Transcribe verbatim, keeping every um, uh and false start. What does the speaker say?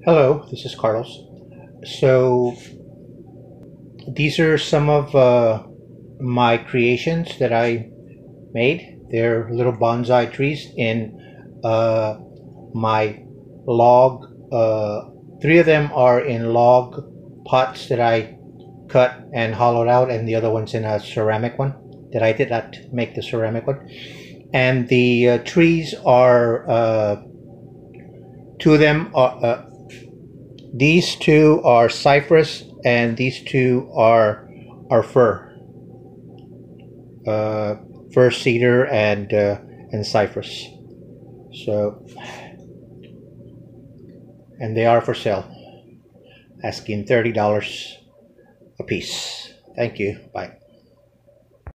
Hello, this is Carlos. So these are some of uh, my creations that I made. They're little bonsai trees in uh, my log. Uh, three of them are in log pots that I cut and hollowed out, and the other one's in a ceramic one that I did not make the ceramic one. And the uh, trees are uh, two of them are. Uh, These two are cypress, and these two are are fir, uh, fir cedar, and uh, and cypress. So, and they are for sale. Asking thirty dollars a piece. Thank you. Bye.